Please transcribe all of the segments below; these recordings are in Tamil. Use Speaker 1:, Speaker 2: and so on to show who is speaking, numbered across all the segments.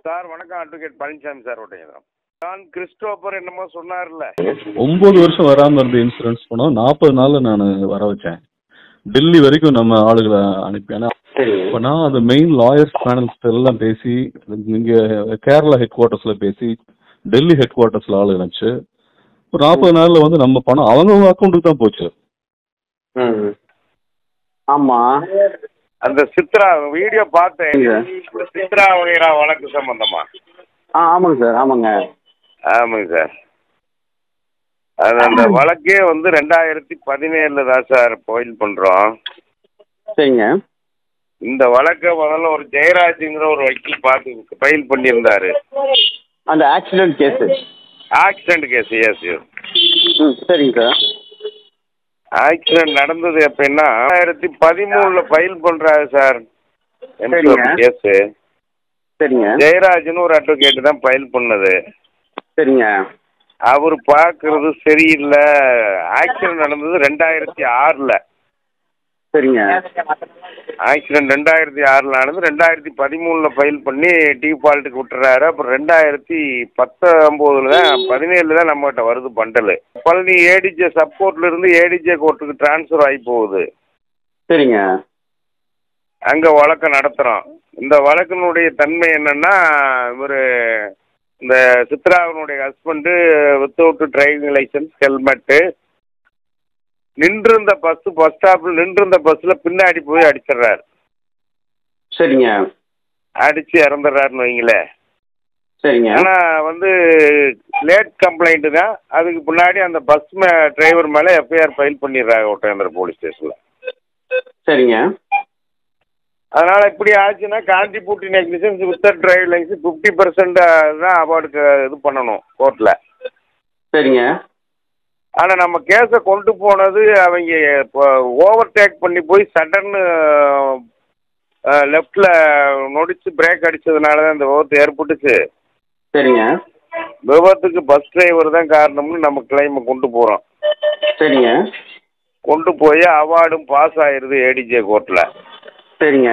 Speaker 1: சார் வணக்கம். அட்வொகேட் பழனிசாமி சார் ஓட்டுங்க. நான் கிறிஸ்டோபர் என்னமோ சொன்னார்ல,
Speaker 2: 9 வருஷம் வராமல் இருந்த இன்சூரன்ஸ் பணம் 40 நாளில் நான் வர வச்சேன். டெல்லி வரைக்கும் நம்ம ஆளுகளை அனுப்பி. ஏன்னா இப்போ நான் அந்த மெயின் லாயர்ஸ் பேனல்ஸ் எல்லாம் பேசி, இங்கே கேரளா ஹெட் குவார்ட்டர்ஸில் பேசி, டெல்லி ஹெட் குவார்ட்டர்ஸில் ஆளு அனுப்பிச்சு ஒரு 40 நாளில் வந்து நம்ம பணம் அவங்க அக்கௌண்ட்டுக்கு தான் போச்சு.
Speaker 3: ஆமாம்,
Speaker 1: அந்த சித்ரா வீடியோ பார்த்தேன். சித்ரா வகைரா வழக்கு சம்பந்தமா?
Speaker 3: ஆமாங்க சார். ஆமாங்க
Speaker 1: சார். அது அந்த வழக்கே வந்து 2017 தான் சார் ஃபைல் பண்ணுறோம்.
Speaker 3: சரிங்க.
Speaker 1: இந்த வழக்கை முதல்ல ஒரு ஜெயராஜுங்கிற ஒரு வக்கீல் பார்த்து ஃபைல் பண்ணியிருந்தாரு.
Speaker 3: அந்த accident case?
Speaker 1: Accident case. Yes.
Speaker 3: சரிங்க சார்.
Speaker 1: ஆக்சிடென்ட் நடந்தது எப்படின்னா 2013 ஃபைல் பண்ணுறாரு சார் கேஸு.
Speaker 3: சரிங்க.
Speaker 1: ஜெயராஜ்னு ஒரு அட்வொகேட் தான் ஃபைல் பண்ணது.
Speaker 3: சரிங்க.
Speaker 1: அவர் பார்க்கறது சரியில்லை. ஆக்சிடென்ட் நடந்தது 2006.
Speaker 3: சரிங்க.
Speaker 1: ஆக்சிடென்ட் 2006 நடந்து 2013 ஃபைல் பண்ணி டிஃபால்ட்டுக்கு விட்டுறாரு. அப்புறம் 2019 தான் 17 தான் நம்மகிட்ட வருது பண்டலு. பழனி ஏடிஜே சப்போர்ட்ல இருந்து ஏடிஜே கோர்ட்டுக்கு டிரான்ஸ்ஃபர் ஆகி போகுது.
Speaker 3: சரிங்க.
Speaker 1: அங்கே வழக்கை நடத்துகிறோம். இந்த வழக்கினுடைய தன்மை என்னன்னா, இவர் இந்த சித்ராவினுடைய husband without driving licence, helmet, நின்றிருந்த பஸ் ஸ்டாப்பில் நின்றிருந்த பஸ்ஸில் பின்னாடி போய் அடிச்சிடுறாரு.
Speaker 3: சரிங்க.
Speaker 1: அடித்து இறந்துடுறாருன்னு வைங்களேன்.
Speaker 3: சரிங்க.
Speaker 1: ஆனால் வந்து லேட் கம்ப்ளைண்ட்டு தான். அதுக்கு பின்னாடி அந்த பஸ் டிரைவர் மேலே எஃப்ஐஆர் ஃபைல் பண்ணிடுறாங்க ஒட்டேந்திர போலீஸ் ஸ்டேஷனில்.
Speaker 3: சரிங்க.
Speaker 1: அதனால் இப்படி ஆச்சுன்னா contributive negligence without driving licence 50% தான் அவார்டுக்கு இது பண்ணணும் கோர்ட்டில்.
Speaker 3: சரிங்க.
Speaker 1: ஆனால் நம்ம கேஸை கொண்டு போனது அவங்க இப்போ ஓவர்டேக் பண்ணி போய் சடன்னு லெஃப்டில் நொடிச்சு பிரேக் அடித்ததுனால தான் இந்த விபத்து ஏற்பட்டுச்சு.
Speaker 3: சரிங்க.
Speaker 1: விபத்துக்கு பஸ் டிரைவர் தான் காரணம்னு நம்ம கிளைமை கொண்டு போகிறோம்.
Speaker 3: சரிங்க.
Speaker 1: கொண்டு போய் அவார்டும் பாஸ் ஆயிடுது ஏடிஜே கோர்ட்டில்.
Speaker 3: சரிங்க.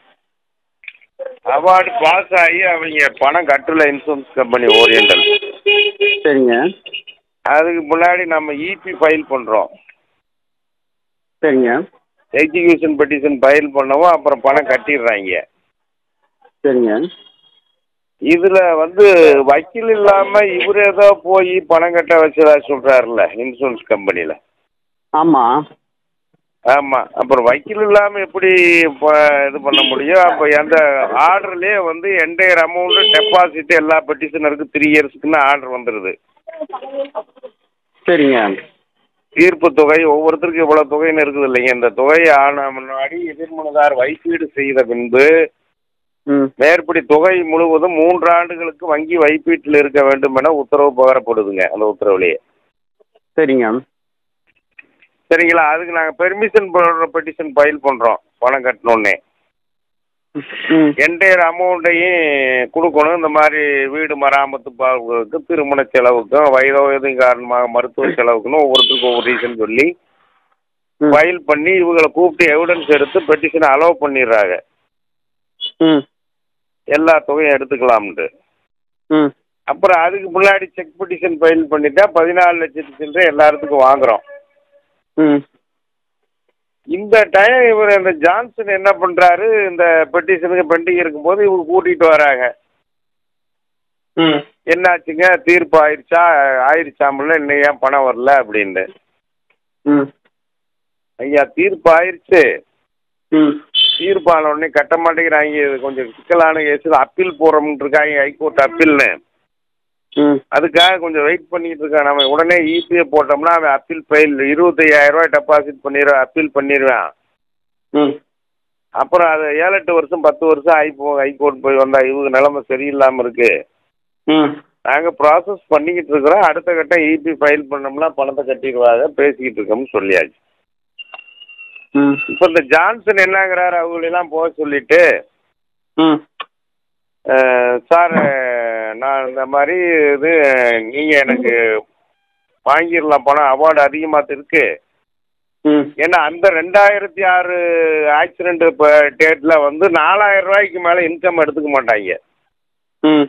Speaker 1: அவார்டு பாஸ் ஆகி அவங்க பணம் கட்டல இன்சூரன்ஸ் கம்பெனி ஓரியண்டல்.
Speaker 3: சரிங்க.
Speaker 1: அதுக்கு முன்னாடி நம்ம இபி ஃபைல் பண்ணுறோம்.
Speaker 3: சரிங்க.
Speaker 1: எக்ஸிக்யூஷன் பெட்டிஷன் ஃபைல் பண்ணவும் அப்புறம் பணம் கட்டிடுறாங்க.
Speaker 3: சரிங்க.
Speaker 1: இதில் வந்து வக்கீல் இல்லாமல் இவர் ஏதோ போய் பணம் கட்ட வச்சதா சொல்கிறாருல்ல இன்சூரன்ஸ் கம்பெனியில்.
Speaker 3: ஆமாம்.
Speaker 1: ஆமாம். அப்புறம் வக்கீல் இல்லாமல் எப்படி இப்போ இது பண்ண முடியும்? அப்போ அந்த ஆர்டர்லேயே வந்து என்டையர் அமௌண்ட்டு டெபாசிட் எல்லா பெட்டிஷனருக்கும் 3 இயர்ஸ்க்குன்னு ஆர்டர் வந்துடுது.
Speaker 3: சரிங்க.
Speaker 1: தீர்ப்பு தொகை ஒவ்வொருத்தருக்கும் இவ்வளோ தொகைன்னு இருக்குது இல்லைங்க. இந்த தொகையை ஆன முன்னாடி எதிர்மனுதார் வைப்பீடு செய்த பின்பு மேற்படி தொகை முழுவதும் 3 ஆண்டுகளுக்கு வங்கி வைப்பீட்டில் இருக்க வேண்டும் என உத்தரவு பகரப்படுதுங்க அந்த உத்தரவுலேயே.
Speaker 3: சரிங்க.
Speaker 1: சரிங்களா? அதுக்கு நாங்கள் பெர்மிஷன் பெட்டிஷன் ஃபைல் பண்ணுறோம். பணம் கட்டணுன்னே என்டையர் அமௌண்ட்டையும் கொடுக்கணும். இந்த மாதிரி வீடு மராமத்து பார்க்குறதுக்கு, திருமண செலவுக்கும், வயதின் காரணமாக மருத்துவ செலவுக்குன்னு ஒவ்வொருத்தருக்கும் ஒவ்வொரு ரீசன் சொல்லி ஃபைல் பண்ணி இவங்களை கூப்பிட்டு எவிடன்ஸ் எடுத்து பெட்டிஷனை அலோவ் பண்ணிடுறாங்க. எல்லா தொகையும் எடுத்துக்கலாம்ட்டு. அப்புறம் அதுக்கு முன்னாடி செக் பெட்டிஷன் ஃபைல் பண்ணிட்டா 14 லட்சத்துக்கு எல்லாத்துக்கும் வாங்குறோம். இந்த டைம் இவர் இந்த ஜான்சன் என்ன பண்ணுறாரு, இந்த பெட்டிஷனுக்கு பெண்டிங் இருக்கும்போது இவங்க கூட்டிகிட்டு வராங்க. என்னாச்சுங்க, தீர்ப்பு ஆயிடுச்சாமில்ல, இன்னும் ஏன் பணம் வரல அப்படின்னு. ஐயா தீர்ப்பு ஆயிடுச்சு, தீர்ப்பு ஆன உடனே கட்ட மாட்டேங்கிறாங்க. இது கொஞ்சம் சிக்கலான கேஸில் அப்பீல் போடுறோம்னு இருக்காங்க, ஹைகோர்ட் அப்பீல்னு. அதுக்காக கொஞ்சம் வெயிட் பண்ணிட்டு இருக்கான். நம்ம உடனே இபிஏ போட்டோம்னா அவன் அப்பீல் ஃபைல் 25,000 ரூபாய் டெபாசிட் பண்ணிடுவான், அப்பீல் பண்ணிடுவான். அப்புறம் அது 7-8 வருஷம் 10 வருஷம் ஹைகோர்ட் போய் வந்தா இவங்க நிலைமை சரியில்லாமல் இருக்கு. நாங்கள் ப்ராசஸ் பண்ணிக்கிட்டு இருக்கிறோம், அடுத்த கட்டம் இபி ஃபைல் பண்ணோம்னா பணத்தை கட்டிடுவாங்க, பேசிக்கிட்டு இருக்கோம்னு சொல்லியாச்சு. இப்போ இந்த ஜான்சன் என்னங்கிறாரு, அவங்களெல்லாம் போக சொல்லிட்டு, சார் நான் இந்த மாதிரி இது நீங்கள் எனக்கு வாங்கிடலாம் பணம், அவார்டு அதிகமாக இருக்கு. ஏன்னா அந்த 2006 ஆக்சிடென்ட் இப்போ டேட்டில் வந்து 4,000 ரூபாய்க்கு மேலே இன்கம் எடுத்துக்க மாட்டாங்க.
Speaker 3: ம்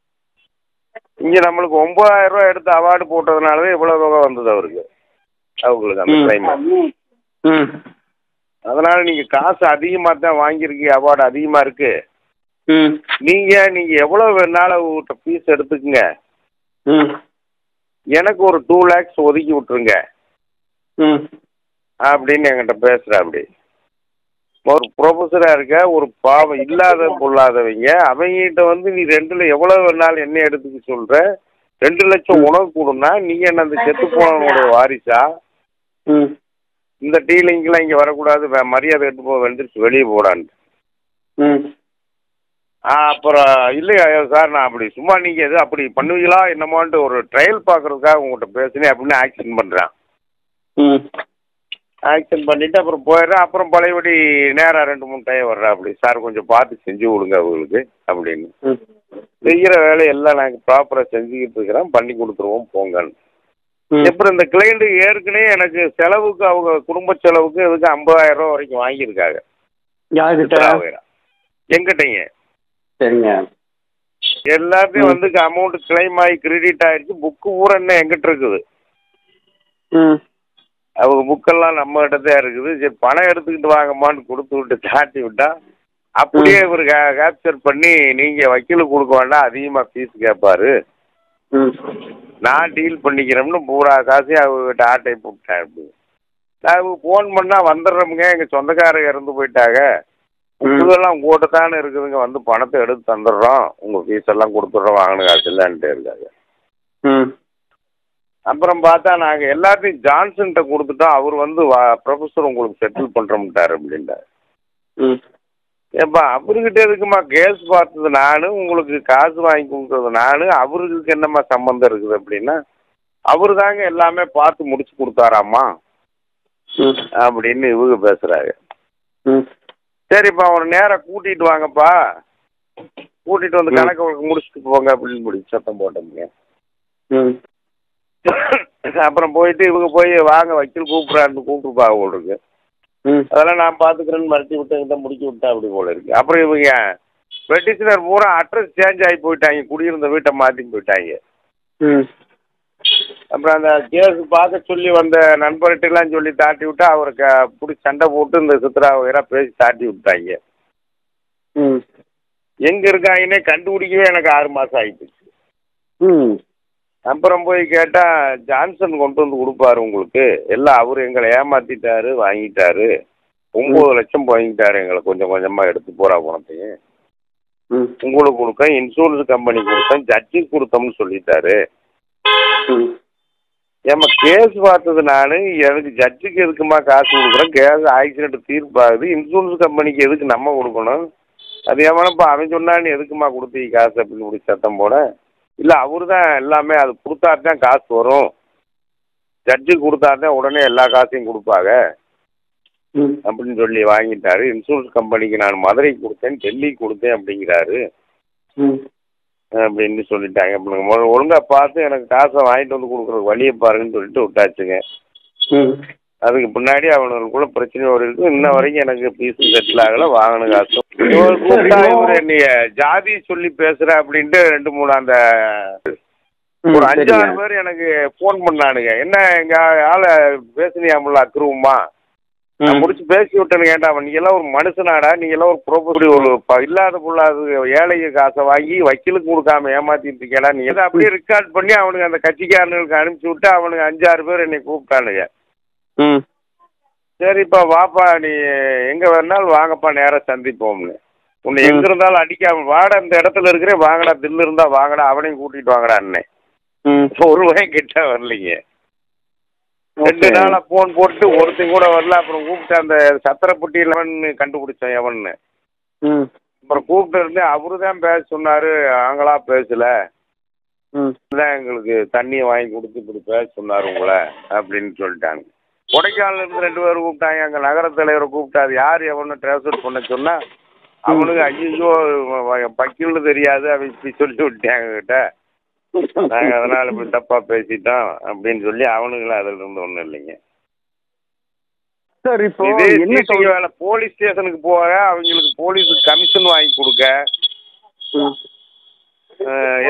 Speaker 1: இங்கே நம்மளுக்கு 9,000 ரூபா எடுத்து அவார்டு போட்டதுனால தான் இவ்வளோ தொகை வந்தது அவங்களுக்கு அந்த கிளைமேட்.
Speaker 3: ம்
Speaker 1: அதனால நீங்கள் காசு அதிகமாக தான் வாங்கியிருக்கீங்க, அவார்டு அதிகமாக இருக்கு.
Speaker 3: ம்
Speaker 1: நீங்கள் எவ்வளோ வேணாலும் உங்கள்கிட்ட ஃபீஸ் எடுத்துக்குங்க,
Speaker 3: ம்
Speaker 1: எனக்கு ஒரு 2 lakhs ஒதுக்கி விட்டுருங்க
Speaker 3: ம்
Speaker 1: அப்படின்னு என்கிட்ட பேசுகிறேன். அப்படி ஒரு ப்ரொஃபஸராக இருக்க, ஒரு பாவம் இல்லாத பொல்லாதவங்க அவங்ககிட்ட வந்து நீ 2ல் எவ்வளோ வேணாலும் என்ன எடுத்துக்க சொல்கிற, 2 லட்சம் உனக்கு கொடுனா நீ என்ன அந்த செத்து போனவனுடைய வாரிசா?
Speaker 3: ம்
Speaker 1: இந்த டீலிங்கெலாம் இங்கே வரக்கூடாது, மரியாதை எடுத்து போக வந்துருச்சு, வெளியே போடான்ட்டு.
Speaker 3: ம்
Speaker 1: அப்புறம் இல்லையா சார், நான் அப்படி சும்மா நீங்கள் எது அப்படி பண்ணுவீங்களா என்னமான்ட்டு ஒரு ட்ரையல் பார்க்குறதுக்காக உங்கள்கிட்ட பேசுனேன் அப்படின்னு ஆக்ஷன் பண்ணுறான்.
Speaker 3: ம்
Speaker 1: ஆக்ஷன் பண்ணிவிட்டு அப்புறம் போயிடுறேன். அப்புறம் பழையபடி நேராக 2-3 டைம் வர்றேன். அப்படி சார் கொஞ்சம் பார்த்து செஞ்சு கொடுங்க அவங்களுக்கு அப்படின்னு.
Speaker 3: ம்
Speaker 1: செய்கிற வேலையெல்லாம் நாங்கள் ப்ராப்பராக செஞ்சுக்கிட்டு இருக்கிறோம், பண்ணி கொடுத்துருவோம் போங்கன்னு.
Speaker 3: ம்
Speaker 1: அப்புறம் இந்த கிளைண்ட்டு ஏற்கனவே எனக்கு செலவுக்கு அவங்க குடும்ப செலவுக்கு இதுக்கு 50,000 ரூபா வரைக்கும் வாங்கியிருக்காங்க.
Speaker 3: யாருக்கிட்ட?
Speaker 1: எங்கிட்டங்க.
Speaker 3: சரிங்க.
Speaker 1: எல்லாத்தையும் வந்து அமௌண்ட் கிளைம் ஆகி கிரெடிட் ஆகிடுச்சு. புக்கு பூரா என்ன எங்கிட்ட இருக்குது.
Speaker 3: ம்
Speaker 1: அவங்க புக்கெல்லாம் நம்மகிட்ட தான் இருக்குது. சரி பணம் எடுத்துக்கிட்டு வாங்கம்மான்னு கொடுத்து விட்டு தாட்டி விட்டா அப்படியே இவர் கேப்சர் பண்ணி நீங்கள் வக்கீலுக்கு கொடுக்க வேண்டாம், அதிகமாக ஃபீஸ் கேட்பாரு,
Speaker 3: ம்
Speaker 1: நான் டீல் பண்ணிக்கிறோம்னு பூரா காசையும் அவங்ககிட்ட ஆட்டை போட்டேன். அப்படி நான் ஃபோன் பண்ணால் வந்துடுறோமுங்க, எங்கள் சொந்தக்காரங்க இறந்து போயிட்டாங்க, புக்குதெல்லாம் உங்கள்கிட்ட தானே இருக்குதுங்க, வந்து பணத்தை எடுத்து தந்துடுறோம், உங்கள் ஃபீஸ் எல்லாம் கொடுத்துட்றோம், வாங்கின காசு இல்லைன்ட்டு இருக்காங்க.
Speaker 3: ம்
Speaker 1: அப்புறம் பார்த்தா நாங்கள் எல்லாத்தையும் ஜான்சன்கிட்ட கொடுத்துட்டோம், அவர் வந்து ப்ரொஃபஸர் உங்களுக்கு செட்டில் பண்ணுறோம்ட்டார் அப்படின்ட்டார்.
Speaker 3: ம்
Speaker 1: ஏப்பா அவர்கிட்ட எதுக்குமா கேஸ் பார்த்தது நான், உங்களுக்கு காசு வாங்கி கொடுத்தது நான், அவருக்கு என்னம்மா சம்மந்தம் இருக்குது அப்படின்னா, அவர் தாங்க எல்லாமே பார்த்து முடிச்சு கொடுத்தாராம்மா
Speaker 3: ம்
Speaker 1: அப்படின்னு இவங்க பேசுகிறாங்க.
Speaker 3: ம்
Speaker 1: சரிப்பா அவனை நேராக கூட்டிகிட்டு வாங்கப்பா, கூட்டிகிட்டு வந்து கணக்கு முடிச்சுட்டு போங்க அப்படின்னு சத்தம் போட்டோம்ங்க.
Speaker 3: ம்
Speaker 1: அப்புறம் போயிட்டு இவங்க போய் வாங்க வக்கீல் கூப்பிட்றான்னு கூப்பிட்டுப்பா உங்களுக்கு,
Speaker 3: ம்
Speaker 1: அதெல்லாம் நான் பார்த்துக்கிறேன்னு மிரட்டி விட்டு முடிச்சு விட்டா அப்படி போல இருக்கு. அப்புறம் இவங்க பெட்டிஷனர் பூரா அட்ரஸ் சேஞ்ச் ஆகி போயிட்டாங்க, குடியிருந்த வீட்டை மாற்றி போயிட்டாங்க.
Speaker 3: ம்
Speaker 1: அப்புறம் அந்த கேஸ் பார்க்க சொல்லி வந்த நண்பர்கிட்டலாம் சொல்லி தாட்டி விட்டா அவருக்கு பிடிச்சி சண்டை போட்டு இந்த சித்ரா வகைராக பேசி தாட்டி விட்டாங்க.
Speaker 3: ம்
Speaker 1: எங்கே இருக்காங்கன்னே கண்டுபிடிக்கவே எனக்கு 6 மாதம் ஆகிப்போச்சு.
Speaker 3: ம்
Speaker 1: அப்புறம் போய் கேட்டால் ஜான்சன் கொண்டு வந்து கொடுப்பாரு உங்களுக்கு, எல்லாம் அவர் எங்களை ஏமாற்றிட்டாரு, வாங்கிட்டாரு, 9 லட்சம் வாங்கிட்டாரு, எங்களை கொஞ்சம் கொஞ்சமாக எடுத்து போகிறா பணத்தையும் உங்களுக்கு கொடுத்தேன், இன்சூரன்ஸ் கம்பெனி கொடுத்தேன், ஜட்ஜுக்கு கொடுத்தோம்னு சொல்லிட்டாரு. ஏம்மா கேஸ் பார்த்தது நான், எனக்கு ஜட்ஜுக்கு எதுக்குமா காசு கொடுக்குறேன், கேஸ் ஆக்சிடென்ட் தீர்ப்பாகுது, இன்சூரன்ஸ் கம்பெனிக்கு எதுக்கு நம்ம கொடுக்கணும், அது ஏமானப்பா அவன் சொன்னான்னு எதுக்குமா கொடுத்தீங்க காசு அப்படின்னு முடிச்சு சத்தம் போட, இல்லை அவர் தான் எல்லாமே அது கொடுத்தாதான் காசு வரும், ஜட்ஜுக்கு கொடுத்தாதான் உடனே எல்லா காசையும் கொடுப்பாங்க அப்படின்னு சொல்லி வாங்கிட்டாரு. இன்சூரன்ஸ் கம்பெனிக்கு நான் மதுரைக்கு கொடுத்தேன், டெல்லிக்கு கொடுத்தேன் அப்படிங்கிறாரு அப்படின்னு சொல்லிட்டாங்க. அப்படிங்க ஒழுங்காக பார்த்து எனக்கு காசை வாங்கிட்டு வந்து கொடுக்குறதுக்கு வழியை பாருங்கன்னு சொல்லிட்டு விட்டாச்சுங்க. அதுக்கு பின்னாடி அவனுக்குள்ள பிரச்சனை ஒரு இருக்கு, இன்ன வரைக்கும் எனக்கு ஃபீஸும் செட்டில் ஆகலை, வாங்கின காசும். கூப்பிட்டா இவர் என்னைய ஜாதி சொல்லி பேசுகிறேன் அப்படின்ட்டு 2-3 அந்த ஒரு 5-6 பேர் எனக்கு ஃபோன் பண்ணானுங்க. என்ன எங்கள் ஆளை பேசுனியாமுல்ல அக்ரூமா, நான் முடிச்சு பேசி விட்டேன்னு கேட்டான். நீங்கள்லாம் ஒரு மனுஷனாடா, நீங்கள்லாம் ஒரு ப்ரோப்பர்ட்டி ஒரு இல்லாத பொல்லாது ஏழைக்கு காசை வாங்கி வக்கீலுக்கு கொடுக்காம ஏமாத்திட்டு இருக்கேடா, நீ எதை அப்படியே ரெக்கார்ட் பண்ணி அவனுக்கு அந்த கட்சிக்காரனுக்கு அனுப்பிச்சி விட்டு அவனுக்கு 5-6 பேர் என்னை கூப்பிட்டானுங்க. சரிப்பா வாப்பா, நீ எங்கே வேணாலும் வாங்கப்பா, நேராக சந்திப்போம்னு, உன்னை எங்கே இருந்தாலும் அடிக்காம வாடா, இந்த இடத்துல இருக்கிறேன் வாங்கடா, தில்லு இருந்தா வாங்கடா, அவனையும் கூட்டிகிட்டு வாங்கடா அண்ணன். 1 ரூபாயும் கிட்ட வரலைங்க. 2 நாளாக ஃபோன் போட்டு ஒருத்தையும் கூட வரல. அப்புறம் கூப்பிட்டு அந்த சத்திரப்பட்டியில் கண்டுபிடிச்சேன் எவன்னு. அப்புறம் கூப்பிட்டு இருந்து அவரு தான் பேச சொன்னார், நாங்களா பேசலை, தான் எங்களுக்கு தண்ணியை வாங்கி கொடுத்து இப்படி பேச சொன்னார் உங்களை அப்படின்னு சொல்லிட்டாங்க. கொடைக்கானலேருந்து 2 பேர் கூப்பிட்டாங்க, அங்கே நகர தலைவரை கூப்பிட்டா அது யார் எவனு ட்ரான்ஸ்ஃபர் பண்ண சொன்னால் அவனுக்கு ஐயோ வக்கீல்னு தெரியாது அவன் இப்படி சொல்லி விட்டாங்க கிட்ட, நாங்கள் அதனால் இப்படி தப்பாக பேசிட்டோம் அப்படின்னு சொல்லி அவனுங்களும் அதில் இருந்து ஒன்றும் இல்லைங்க.
Speaker 3: சார் இப்போ
Speaker 1: இதே சீட்டிங் வேலை போலீஸ் ஸ்டேஷனுக்கு போக அவங்களுக்கு போலீஸுக்கு கமிஷன் வாங்கி கொடுக்க,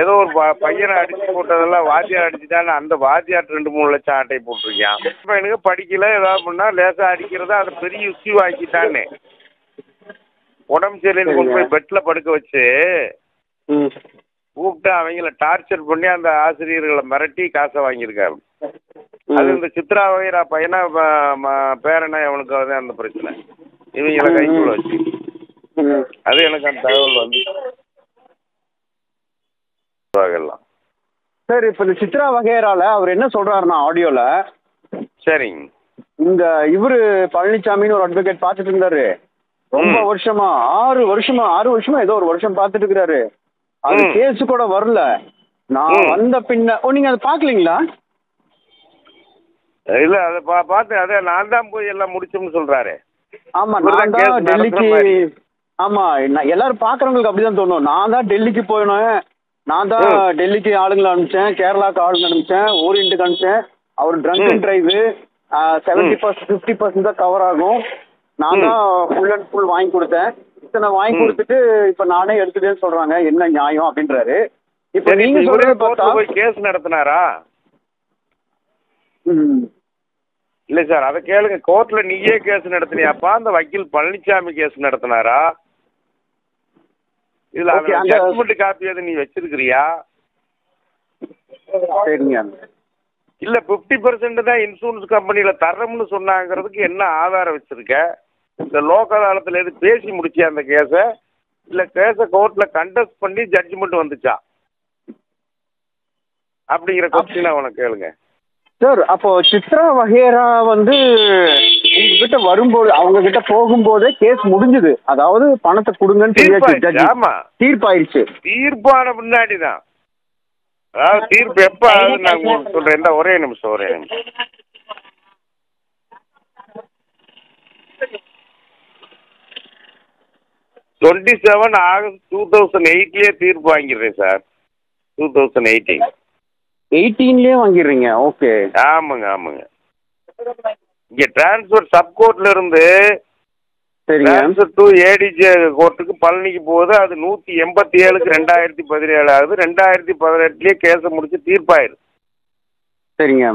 Speaker 1: ஏதோ ஒரு பையனை அடிச்சு போட்டதெல்லாம் வாத்தியார் அடிச்சுட்டான்னு அந்த வாத்தியார் 2-3 லட்சம் ஆட்டை போட்டிருக்கான். பையனுக்கு படிக்கல ஏதாவது பண்ணா லேசாக அடிக்கிறத அதை பெரிய இஷ்யூ ஆக்கிட்டானே. உடம்பு சரியில்லைன்னு கொண்டு போய் பெட்டில் படுக்க வச்சு கூப்பிட்டு அவங்கள டார்ச்சர் பண்ணி அந்த ஆசிரியர்களை மிரட்டி காசை வாங்கியிருக்காரு. அது இந்த சித்ரா வகைரா பையனா பேரனா அவனுக்கு வந்து அந்த பிரச்சனை இவங்களை கைக்குள்ள வச்சு. அது எனக்கு அந்த தகவல் வந்து
Speaker 3: சார். இப்போ இந்த சித்ரா வகைரால அவர் என்ன சொல்றாருன்னா ஆடியோல,
Speaker 1: சரிங்க,
Speaker 3: இந்த இவரு பழனிசாமின்னு ஒரு அட்வொகேட் பார்த்துட்டு இருந்தாரு ரொம்ப வருஷமா, 6 வருஷமா ஏதோ ஒரு வருஷம் பார்த்துட்டு இருக்கிறாரு. அது கேஸ் கூட வரல. நான் வந்த பின்ன நீங்க அதை பாக்கலீங்களா?
Speaker 1: இல்ல அதை பார்த்து அதை நான் தான் போய் எல்லாம் முடிச்சோம்னு சொல்றாரு.
Speaker 3: ஆமா, நான் தான் டெல்லிக்கு. ஆமா, எல்லாரும் பாக்குறவங்களுக்கு அப்படிதான் தோணும். நான் தான் டெல்லிக்கு போயினேன், நான் தான் டெல்லிக்கு ஆளுங்களை அனுப்பிச்சேன், கேரளாவுக்கு ஆளுங்க அனுப்பிச்சேன், ஓரியன்ட்டுக்கு அனுப்பிச்சேன். அவர் ட்ரங்க் அண்ட் டிரைவ் 70% 50% தான் கவர் ஆகும். நான் தான் ஃபுல் அண்ட் ஃபுல் வாங்கி கொடுத்தேன். இத்தனை வாங்கி கொடுத்துட்டு இப்ப நானே எடுத்துட்டேன்னு சொல்றாங்க. என்ன நியாயம் அப்படின்றாரு. இப்ப நீங்க சொல்றது பார்த்தா
Speaker 1: கேஸ் நடத்தினாரா? இல்ல சார், அதை கேளுங்க. கோர்ட்ல நீயே கேஸ் நடத்தினியாப்பா? அந்த வக்கீல் பழனிசாமி கேஸ் நடத்தினாரா? இதுல ஜட்ஜ்மெண்ட் காப்பி எது நீ வச்சிருக்கிறியா? இல்ல 50% தான் இன்சூரன்ஸ் கம்பெனியில தரம்னு சொன்னாங்கிறதுக்கு என்ன ஆதாரம் வச்சிருக்க? இந்த லோக்கதாலத்துல எது பேசி முடிச்சியா அந்த கேஸ? இல்ல கேஸ கோர்ட்ல கண்டெஸ்ட் பண்ணி ஜட்ஜ்மெண்ட் வந்துச்சா அப்படிங்கிற கொஸ்டின் அவனை கேளுங்க
Speaker 3: சார். அப்போ சித்ரா வகைரா வந்து உங்ககிட்ட வரும்போது, அவங்க கிட்ட போகும்போதே கேஸ் முடிஞ்சது, அதாவது பணத்தை கொடுங்கன்னு சொல்லியாச்சு.
Speaker 1: ஆமா,
Speaker 3: தீர்ப்பாயிருச்சு.
Speaker 1: தீர்ப்பான பின்னாடிதான், அதாவது தீர்ப்பு எப்ப நான் சொல்றேன். ஒரே நிமிஷம் 27 ஆகஸ்ட் 2008 தீர்ப்பு வாங்கிடுறேன் சார்.
Speaker 3: 2018 வாங்கிடுறீங்க? ஓகே.
Speaker 1: ஆமாங்க. இங்க டிரான்ஸ்பர் சப்கோர்ட்ல இருந்து டிரான்ஸ்பர் டு ஏடிஜே கோர்ட்டுக்கு பழனிக்கு போகுது. அது 187க்கு 2017 ஆகுது. 2018 கேஸை முடிச்சு தீர்ப்பாயிரு.
Speaker 3: சரிங்க.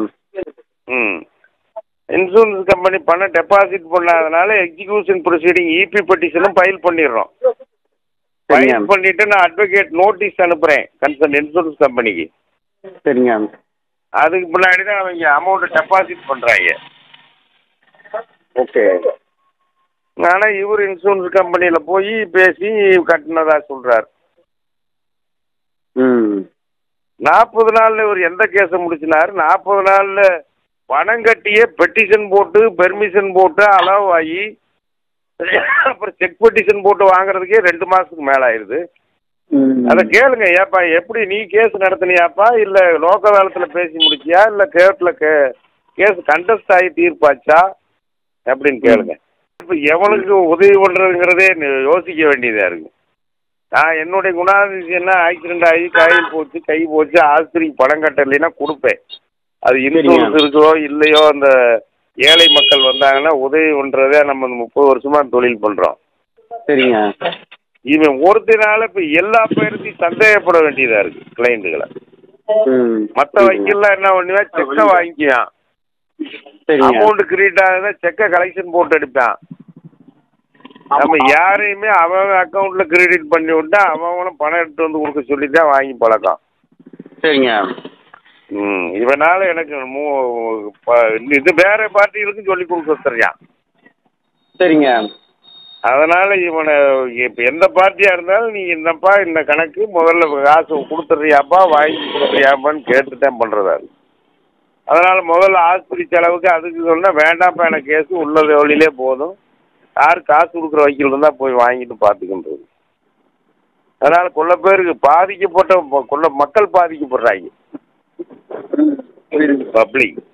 Speaker 1: இன்சூரன்ஸ் கம்பெனி பணம் டெபாசிட் பண்ணாதனால எக்ஸிக்யூஷன் ப்ரொசீடிங் இபி பெட்டிஷனும் ஃபைல் பண்ணிடுறோம். ஃபைல் பண்ணிட்டு நான் அட்வொகேட் நோட்டீஸ் அனுப்புறேன் கன்சர்ன் இன்சூரன்ஸ் கம்பெனிக்கு.
Speaker 3: சரிங்க.
Speaker 1: அதுக்கு முன்னாடி தான் அவங்க அமௌண்ட் டெபாசிட் பண்றாங்க.
Speaker 3: ஓகே.
Speaker 1: ஆனால் இவர் இன்சூரன்ஸ் கம்பெனியில் போய் பேசி கட்டினதா சொல்றார். 40 நாளில் இவர் எந்த கேஸை முடிச்சினார்? 40 நாளில் பணம் கட்டியே பெட்டிஷன் போட்டு பெர்மிஷன் போட்டு அலோவ் ஆகி அப்புறம் செக் பெட்டிஷன் போட்டு வாங்குறதுக்கே 2 மாதத்துக்கு மேலே ஆயிடுது. அதை கேளுங்க. ஏப்பா எப்படி நீ கேஸ் நடத்தினியாப்பா, இல்லை லோக்கதாலத்தில் பேசி முடிச்சியா, இல்லை கோர்ட்டில் கேஸ் கண்டெஸ்ட் ஆகி தீர்ப்பாச்சா அப்படின்னு கேளுங்க. இப்போ எவனுக்கு உதவி பண்ணுறதுங்கிறதே யோசிக்க வேண்டியதாக இருக்குது. நான் என்னுடைய குணாதிசயம்னா ஆக்சிடென்ட் ஆகி காயில் போச்சு, கை போச்சு, ஆஸ்பத்திரிக்கு பணம் கட்டலைன்னா கொடுப்பேன். அது இன்சூரன்ஸ் இருக்கோ இல்லையோ அந்த ஏழை மக்கள் வந்தாங்கன்னா உதவி பண்ணுறதே நம்ம 30 வருஷமா தொழில் பண்ணுறோம்.
Speaker 3: சரிங்க.
Speaker 1: இவன் ஒருத்தனால இப்போ எல்லா பேருக்கும் சந்தேகப்பட வேண்டியதாக இருக்குது கிளைண்ட்டுகளை. மற்ற வக்கீல்லாம் என்ன பண்ணுவேன், செக்கை வாங்கிக்குவான், அமௌண்ட் கிரெடிட் ஆகுதுன்னா செக்கை கலெக்ஷன் போட்டு எடுப்பான். நம்ம யாரையுமே அவன் அக்கௌண்ட்ல கிரெடிட் பண்ணி விட்டா அவனும் பணம் எடுத்து வந்து கொடுக்க சொல்லித்தான் வாங்கி பழக்கம்.
Speaker 3: சரிங்க.
Speaker 1: இவனால எனக்கு இது வேற பார்ட்டிகளுக்கும் சொல்லி கொடுக்க தெரியா.
Speaker 3: சரிங்க.
Speaker 1: அதனால இவனை இப்போ எந்த பார்ட்டியா இருந்தாலும் நீ என்னப்பா இந்த கணக்கு முதல்ல காசு கொடுத்துட்றியாப்பா வாங்கி கொடுத்துறியாப்பான்னு கேட்டுதான் பண்றதா. அதனால முதல்ல ஆஸ்பத்திரி செலவுக்கு அதுக்கு சொன்னா வேண்டாம்ப்பா எனக்கு கேஸு உள்ளது வழியிலே போதும், யார் காசு கொடுக்குற வக்கீல் இருந்தால் போய் வாங்கிட்டு பார்த்துக்கின்றது. அதனால கொள்ள பேருக்கு பாதிக்கப்பட்ட மக்கள் பாதிக்கப்படுறாங்க பப்ளிக்.